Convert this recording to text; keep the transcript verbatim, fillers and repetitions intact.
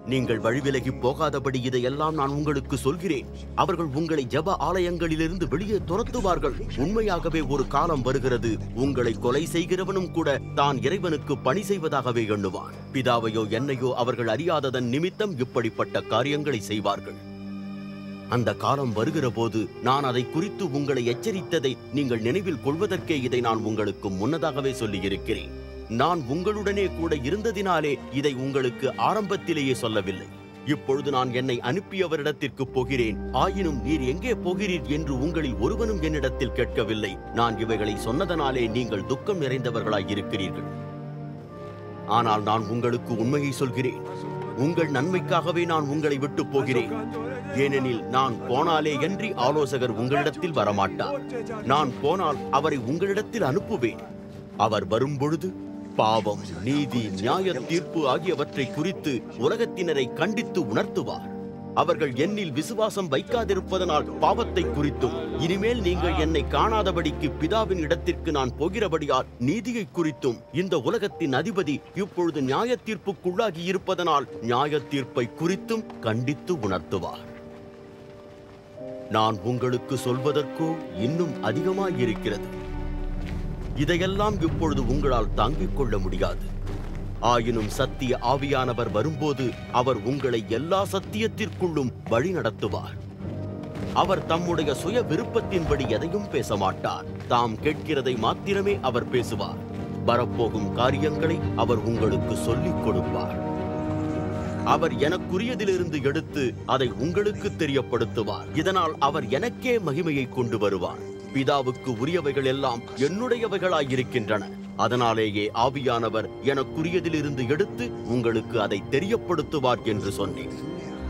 நீங்கள் வழிவிலகி போகாதபடி இதையெல்லாம் நான் உங்களுக்கு சொல்கிறேன். அவர்கள் உங்களை ஜெப ஆலயங்களிலிருந்து வெளியே துரத்துவார்கள். உண்மையாகவே ஒரு காலம் வருகிறது, உங்களை கொலை செய்கிறவனும் கூட தான் இறைவனுக்கு பணி செய்வதாகவே எண்ணுவான். பிதாவையோ என்னையோ அவர்கள் அறியாததன் நிமித்தம் இப்படிப்பட்ட காரியங்களை செய்வார்கள். அந்த காலம் வருகிற போது நான் அதை குறித்து உங்களை எச்சரித்ததை நீங்கள் நினைவில் கொள்வதற்கே இதை நான் உங்களுக்கு முன்னதாகவே சொல்லியிருக்கிறேன். நான் உங்களுடனே கூட இருந்ததினாலே இதை உங்களுக்கு ஆரம்பத்திலேயே சொல்லவில்லை. இப்பொழுது நான் என்னை அனுப்பியவரிடத்திற்கு போகிறேன். ஆயினும் நீர் எங்கே போகிறீர் என்று உங்களில் ஒருவனும் என்னிடத்தில் கேட்கவில்லை. நான் இவைகளை சொன்னதனாலே நீங்கள் துக்கம் நிறைந்தவர்களாய் இருக்கிறீர்கள். ஆனால் நான் உங்களுக்கு உண்மையை சொல்கிறேன், உங்கள் நன்மைக்காகவே நான் உங்களை விட்டு போகிறேன். ஏனெனில் நான் போனாலே அன்றி ஆலோசகர் உங்களிடத்தில் வரமாட்டார். நான் போனால் அவரை உங்களிடத்தில் அனுப்புவேன். அவர் வரும்பொழுது பாவம், நீதி, நியாய தீர்ப்பு ஆகியவற்றை குறித்து உலகத்தினரை கண்டித்து உணர்த்துவார். அவர்கள் என்னில் விசுவாசம் வைக்காதிருப்பதனால் பாவத்தை குறித்தும், இனிமேல் நீங்கள் என்னை காணாதபடிக்கு பிதாவின் இடத்திற்கு நான் போகிறபடியால் நீதியை குறித்தும், இந்த உலகத்தின் அதிபதி இப்பொழுது நியாய தீர்ப்புக்குள்ளாகி இருப்பதனால் நியாய தீர்ப்பை குறித்தும் கண்டித்து உணர்த்துவார். நான் உங்களுக்கு சொல்வதற்கோ இன்னும் அதிகமாயிருக்கிறது. இதையெல்லாம் இப்பொழுது உங்களால் தாங்கிக் கொள்ள முடியாது. ஆயினும் சத்திய ஆவியானவர் வரும்போது அவர் உங்களை எல்லா சத்தியத்திற்குள்ளும் வழி நடத்துவார். அவர் தம்முடைய சுய விருப்பத்தின்படி எதையும் பேச மாட்டார். தாம் கேட்கிறதை மாத்திரமே அவர் பேசுவார். வரப்போகும் காரியங்களை அவர் உங்களுக்கு சொல்லிக் கொடுப்பார். அவர் எனக்குரியதிலிருந்து எடுத்து அதை உங்களுக்கு தெரியப்படுத்துவார். இதனால் அவர் எனக்கே மகிமையை கொண்டு வருவார். பிதாவுக்கு உரியவைகள் எல்லாம் என்னுடையவைகளாயிருக்கின்றன. அதனாலேயே ஆவியானவர் எனக்குரியதிலிருந்து எடுத்து உங்களுக்கு அதை தெரியப்படுத்துவார் என்று சொன்னேன்.